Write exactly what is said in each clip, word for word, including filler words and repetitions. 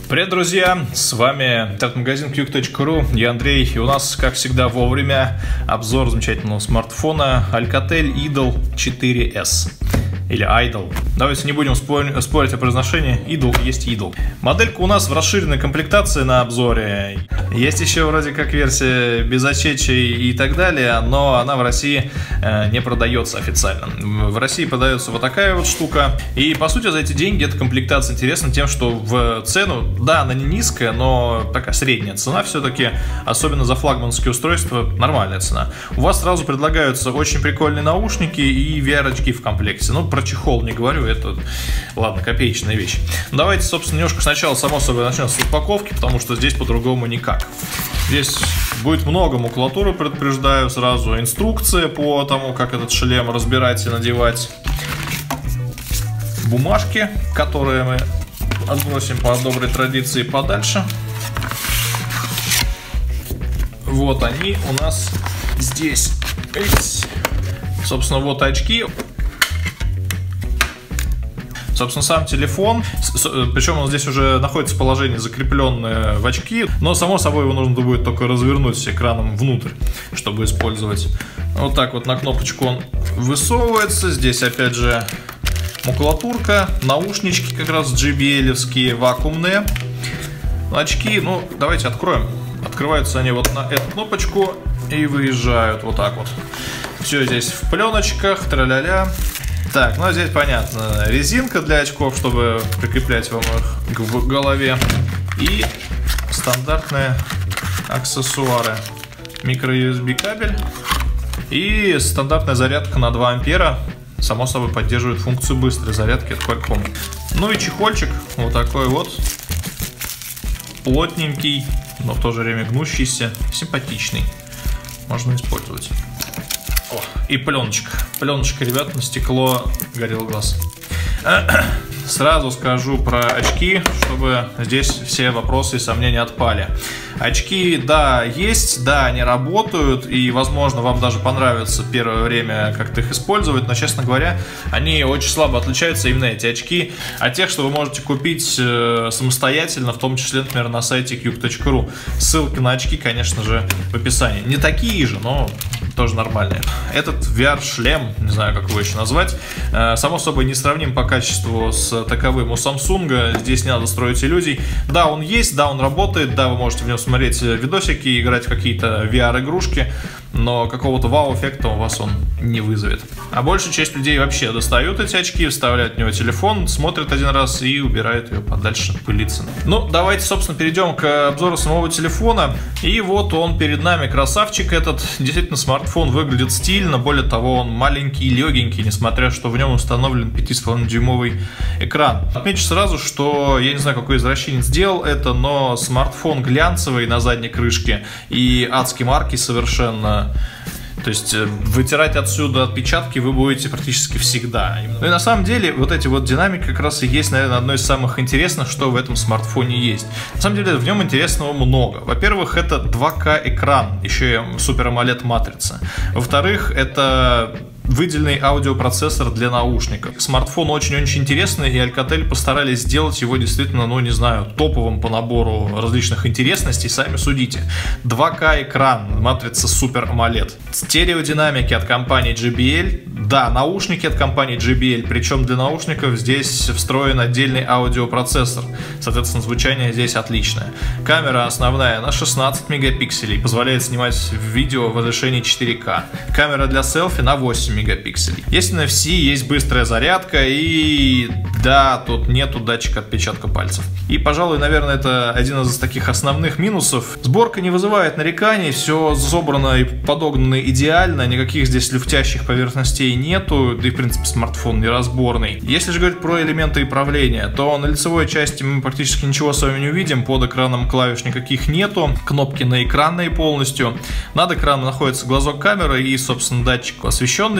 Привет, друзья! С вами интернет-магазин кьюк точка ру, я Андрей, и у нас, как всегда, вовремя обзор замечательного смартфона Alcatel Idol четыре эс. Или Idol. Давайте не будем спор спорить о произношении. Idol есть Idol. Моделька у нас в расширенной комплектации на обзоре. Есть еще вроде как версия без очечей и так далее, но она в России э, не продается официально. В России продается вот такая вот штука. И по сути за эти деньги эта комплектация интересна тем, что в цену, да, она не низкая, но такая средняя цена все-таки, особенно за флагманские устройства, нормальная цена. У вас сразу предлагаются очень прикольные наушники и ви ар-очки в комплекте. Ну, про чехол не говорю, это, ладно, копеечная вещь. Давайте, собственно, немножко сначала, само собой, начнем с упаковки, потому что здесь по-другому никак. Здесь будет много макулатуры, предупреждаю сразу. Инструкция по тому, как этот шлем разбирать и надевать. Бумажки, которые мы отбросим по доброй традиции подальше. Вот они у нас здесь. Собственно, вот очки. Собственно, сам телефон, причем он здесь уже находится в положении закрепленное в очки, но само собой его нужно будет только развернуть экраном внутрь, чтобы использовать. Вот так вот на кнопочку он высовывается. Здесь опять же макулатурка, наушнички как раз джей би эл-овские, вакуумные. Очки, ну давайте откроем. Открываются они вот на эту кнопочку и выезжают вот так вот. Все здесь в пленочках, тра-ля-ля. Так, ну здесь понятно, резинка для очков, чтобы прикреплять вам их к голове. И стандартные аксессуары. Микро-ю эс би кабель. И стандартная зарядка на два ампера. Само собой поддерживает функцию быстрой зарядки от Qualcomm. Ну и чехольчик вот такой вот. Плотненький, но в то же время гнущийся. Симпатичный. Можно использовать. О, и пленочка. Пленочка, ребят, на стекло горел глаз. Сразу скажу про очки, чтобы здесь все вопросы и сомнения отпали. Очки, да, есть, да, они работают, и, возможно, вам даже понравится первое время как-то их использовать, но, честно говоря, они очень слабо отличаются, именно эти очки, от тех, что вы можете купить э, самостоятельно, в том числе, например, на сайте кьюк точка ру. Ссылки на очки, конечно же, в описании. Не такие же, но тоже нормальные. Этот ви ар-шлем, не знаю, как его еще назвать, э, само собой не сравним по качеству с таковым у Samsung. Здесь не надо строить иллюзий. Да, он есть, да, он работает, да, вы можете в нем смотреть видосики, играть в какие-то ви ар-игрушки, но какого-то вау-эффекта у вас он не вызовет. А большая часть людей вообще достают эти очки, вставляют в него телефон, смотрят один раз и убирают ее подальше пылиться. Ну, давайте, собственно, перейдем к обзору самого телефона. И вот он перед нами, красавчик этот. Действительно, смартфон выглядит стильно, более того, он маленький, легенький, несмотря что в нем установлен пяти с половиной дюймовый экран. Отмечу сразу, что я не знаю, какой извращенец сделал это, но смартфон глянцевый на задней крышке и адски марки совершенно. То есть вытирать отсюда отпечатки вы будете практически всегда. Ну и на самом деле вот эти вот динамики как раз и есть, наверное, одно из самых интересных, что в этом смартфоне есть. На самом деле в нем интересного много. Во-первых, это два ка экран, еще и Super AMOLED матрица. Во-вторых, это выделенный аудиопроцессор для наушников. Смартфон очень-очень интересный, и Alcatel постарались сделать его действительно, ну не знаю, топовым по набору различных интересностей, сами судите. два ка экран, матрица Super AMOLED. Стереодинамики от компании джей би эл, да, наушники от компании джей би эл, причем для наушников здесь встроен отдельный аудиопроцессор, соответственно, звучание здесь отличное. Камера основная на шестнадцать мегапикселей, позволяет снимать видео в разрешении четыре ка. Камера для селфи на восемь мегапикселей. Есть эн эф си, есть быстрая зарядка, и да, тут нету датчика отпечатка пальцев. И, пожалуй, наверное, это один из таких основных минусов. Сборка не вызывает нареканий, все собрано и подогнано идеально, никаких здесь люфтящих поверхностей нету, да и, в принципе, смартфон неразборный. Если же говорить про элементы управления, то на лицевой части мы практически ничего с вами не увидим, под экраном клавиш никаких нету, кнопки на экранные полностью. Над экраном находится глазок камеры и, собственно, датчик освещенности.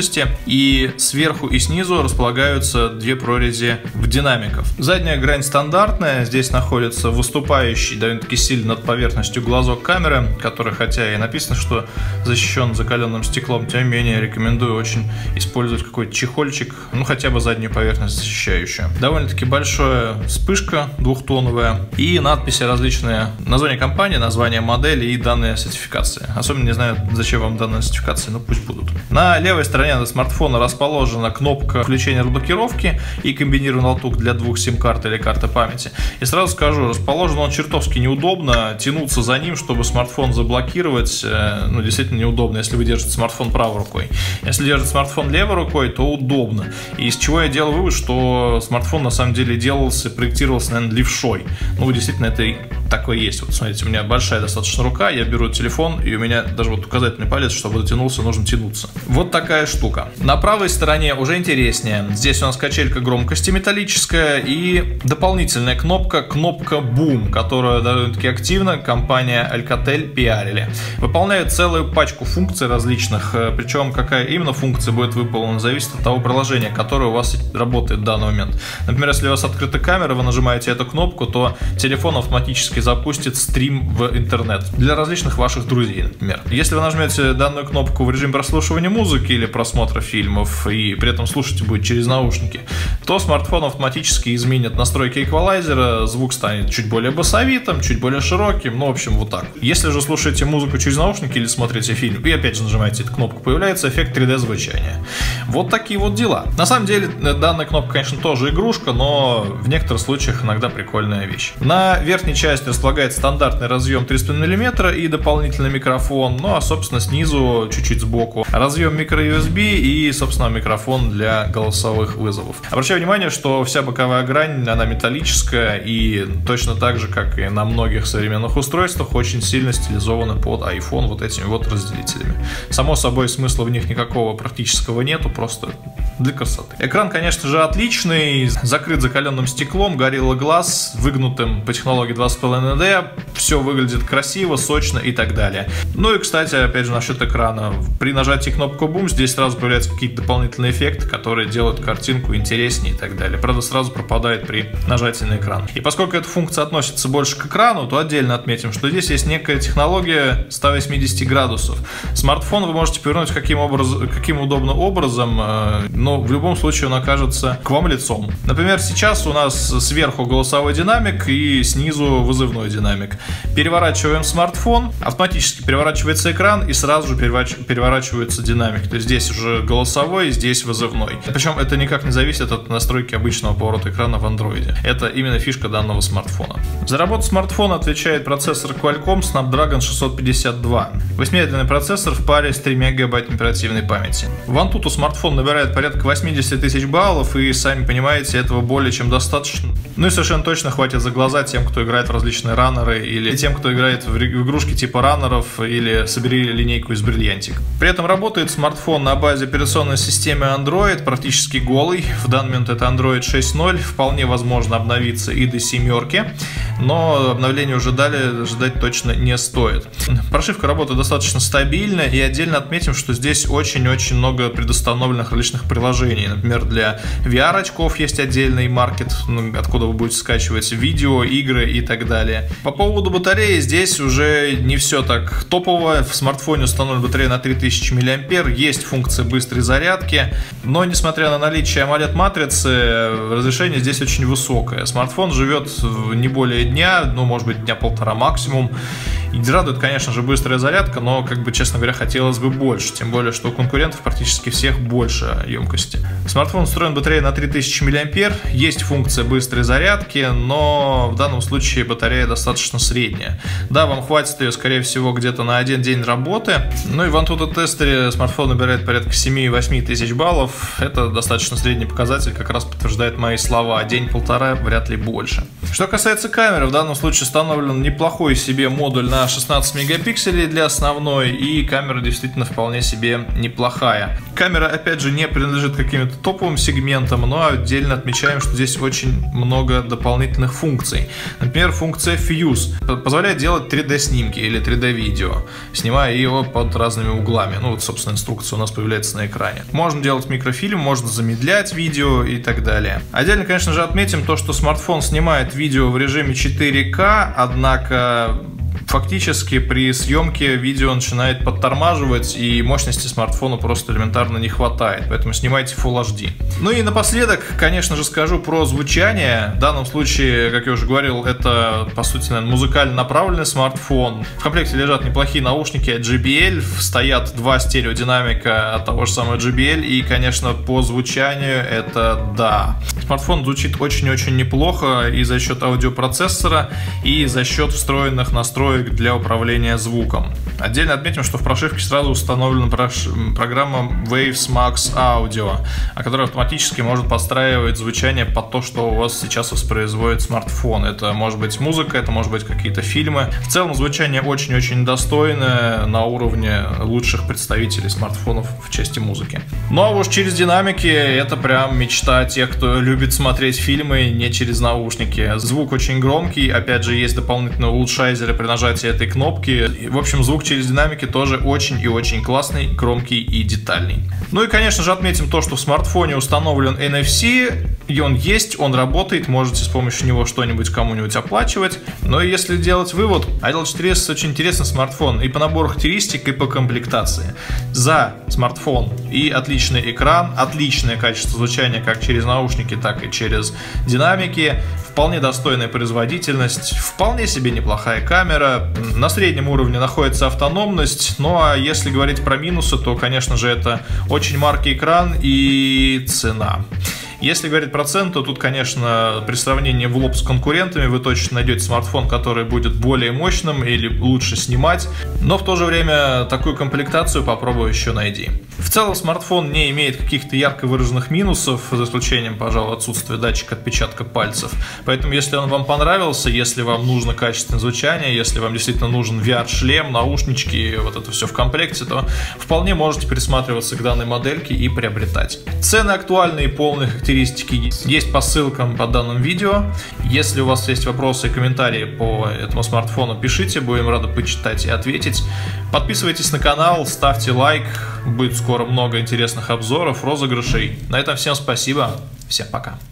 громкости, и сверху и снизу располагаются две прорези в динамиков. Задняя грань стандартная, здесь находится выступающий довольно-таки сильно над поверхностью глазок камеры, который, хотя и написано, что защищен закаленным стеклом, тем не менее рекомендую очень использовать какой-то чехольчик, ну хотя бы заднюю поверхность защищающую. Довольно-таки большая вспышка двухтоновая и надписи различные, название компании, название модели и данные сертификации. Особенно не знаю, зачем вам данные сертификации, но пусть будут. На левой стороне смартфона расположена кнопка включения разблокировки и комбинированный лоток для двух сим-карт или карты памяти. И сразу скажу, расположен он чертовски неудобно, тянуться за ним, чтобы смартфон заблокировать, ну действительно неудобно, если вы держите смартфон правой рукой. Если держите смартфон левой рукой, то удобно. И из чего я делаю вывод, что смартфон на самом деле делался, проектировался, наверное, левшой. Ну, действительно, это и такое есть. Вот смотрите, у меня большая достаточно рука, я беру телефон, и у меня даже вот указательный палец, чтобы дотянулся, нужно тянуться. Вот такая штука. На правой стороне уже интереснее. Здесь у нас качелька громкости металлическая и дополнительная кнопка, кнопка Boom, которую довольно-таки активно компания Alcatel пиарили. Выполняет целую пачку функций различных, причем какая именно функция будет выполнена, зависит от того приложения, которое у вас работает в данный момент. Например, если у вас открыта камера, вы нажимаете эту кнопку, то телефон автоматически запустит стрим в интернет для различных ваших друзей, например. Если вы нажмете данную кнопку в режим прослушивания музыки или просмотра фильмов и при этом слушать будет через наушники, то смартфон автоматически изменит настройки эквалайзера, звук станет чуть более басовитым, чуть более широким, ну, в общем, вот так. Если же слушаете музыку через наушники или смотрите фильм, и опять же нажимаете эту кнопку, появляется эффект три дэ звучания. Вот такие вот дела. На самом деле, данная кнопка, конечно, тоже игрушка, но в некоторых случаях иногда прикольная вещь. На верхней части располагается стандартный разъем три с половиной миллиметра и дополнительный микрофон, ну а, собственно, снизу, чуть-чуть сбоку, разъем микро-ю эс би и, собственно, микрофон для голосовых вызовов. Обращаю внимание, что вся боковая грань, она металлическая и точно так же, как и на многих современных устройствах, очень сильно стилизована под iPhone вот этими вот разделителями. Само собой, смысла в них никакого практического нету, просто для красоты. Экран, конечно же, отличный, закрыт закаленным стеклом, Gorilla Glass, выгнутым по технологии два с половиной дэ, все выглядит красиво, сочно и так далее. Ну и, кстати, опять же, насчет экрана. При нажатии кнопку Boom здесь сразу появляются какие-то дополнительные эффекты, которые делают картинку интереснее и так далее. Правда, сразу пропадает при нажатии на экран. И поскольку эта функция относится больше к экрану, то отдельно отметим, что здесь есть некая технология ста восьмидесяти градусов. Смартфон вы можете повернуть каким, образ... каким удобным образом, но в любом случае он окажется к вам лицом. Например, сейчас у нас сверху голосовой динамик и снизу вызывной динамик. Переворачиваем смартфон, автоматически переворачивается экран и сразу же переворачивается динамик. То есть здесь уже голосовой, здесь вызывной. Причем это никак не зависит от настройки обычного поворота экрана в андроиде. Это именно фишка данного смартфона. За работу смартфона отвечает процессор Qualcomm Snapdragon шестьсот пятьдесят два. восьмиядерный процессор в паре с тремя гигабайтами оперативной памяти. В Antutu смартфон набирает порядка восьмидесяти тысяч баллов, и сами понимаете, этого более чем достаточно. Ну и совершенно точно хватит за глаза тем, кто играет в различные раннеры, или тем, кто играет в игрушки типа раннеров, или собери линейку из бриллиантик. При этом работает смартфон на базе операционной системы Android, практически голый. В данный момент это Android шесть ноль, вполне возможно обновиться и до семерки, но обновление уже далее ждать точно не стоит. Прошивка работает достаточно стабильно, и отдельно отметим, что здесь очень-очень много предустановленных различных приложений. Например, для ви ар-очков есть отдельный маркет, откуда вы будете скачивать видео, игры и так далее. По поводу батареи здесь уже не все так топово. В смартфоне установлена батарея на три тысячи миллиампер, есть функция быстрой зарядки, но несмотря на наличие AMOLED-матрицы, разрешение здесь очень высокое. Смартфон живет не более дня, ну может быть дня полтора максимум. И радует, конечно же, быстрая зарядка, но, как бы, честно говоря, хотелось бы больше. Тем более, что у конкурентов практически всех больше емкости. Смартфон устроен батареей на три тысячи миллиампер. Есть функция быстрой зарядки, но в данном случае батарея достаточно средняя. Да, вам хватит ее, скорее всего, где-то на один день работы. Ну и в Antutu тестере смартфон набирает порядка семи-восьми тысяч баллов. Это достаточно средний показатель, как раз подтверждает мои слова. День-полтора, вряд ли больше. Что касается камеры, в данном случае установлен неплохой себе модуль на на шестнадцать мегапикселей для основной, и камера действительно вполне себе неплохая. Камера, опять же, не принадлежит каким-то топовым сегментам, но отдельно отмечаем, что здесь очень много дополнительных функций. Например, функция Fuse позволяет делать три дэ снимки или три дэ видео, снимая его под разными углами. Ну вот, собственно, инструкция у нас появляется на экране. Можно делать микрофильм, можно замедлять видео и так далее. Отдельно, конечно же, отметим то, что смартфон снимает видео в режиме четыре ка, однако фактически при съемке видео начинает подтормаживать, и мощности смартфона просто элементарно не хватает, поэтому снимайте Full эйч ди. Ну и напоследок, конечно же, скажу про звучание. В данном случае, как я уже говорил, это, по сути, наверное, музыкально направленный смартфон. В комплекте лежат неплохие наушники от джей би эл, стоят два стереодинамика от того же самого джей би эл, и, конечно, по звучанию это да. Смартфон звучит очень-очень неплохо и за счет аудиопроцессора, и за счет встроенных настроек для управления звуком. Отдельно отметим, что в прошивке сразу установлена программа Waves Max Audio, которая автоматически может подстраивать звучание под то, что у вас сейчас воспроизводит смартфон. Это может быть музыка, это может быть какие-то фильмы. В целом звучание очень-очень достойное, на уровне лучших представителей смартфонов в части музыки. Ну а уж через динамики это прям мечта тех, кто любит смотреть фильмы не через наушники. Звук очень громкий, опять же есть дополнительные улучшайзеры при нажатии этой кнопки. В общем, звук через динамики тоже очень и очень классный, громкий и детальный. Ну и, конечно же, отметим то, что в смартфоне установлен эн эф си, и он есть, он работает, можете с помощью него что-нибудь кому-нибудь оплачивать. Но если делать вывод, ай эл четыре эс очень интересный смартфон и по набору характеристик, и по комплектации. За смартфон и отличный экран, отличное качество звучания как через наушники, так и через динамики, вполне достойная производительность, вполне себе неплохая камера, на среднем уровне находится автономность. Ну а если говорить про минусы, то, конечно же, это очень маркий экран и цена. Если говорить про цену, то тут, конечно, при сравнении в лоб с конкурентами вы точно найдете смартфон, который будет более мощным или лучше снимать, но в то же время такую комплектацию попробуй еще найди. В целом смартфон не имеет каких-то ярко выраженных минусов, за исключением, пожалуй, отсутствия датчика отпечатка пальцев. Поэтому, если он вам понравился, если вам нужно качественное звучание, если вам действительно нужен ви ар-шлем, наушнички, вот это все в комплекте, то вполне можете присматриваться к данной модельке и приобретать. Цены актуальные и полные характеристики есть по ссылкам под данным видео. Если у вас есть вопросы и комментарии по этому смартфону, пишите, будем рады почитать и ответить. Подписывайтесь на канал, ставьте лайк, будет скоро много интересных обзоров, розыгрышей. На этом всем спасибо, всем пока.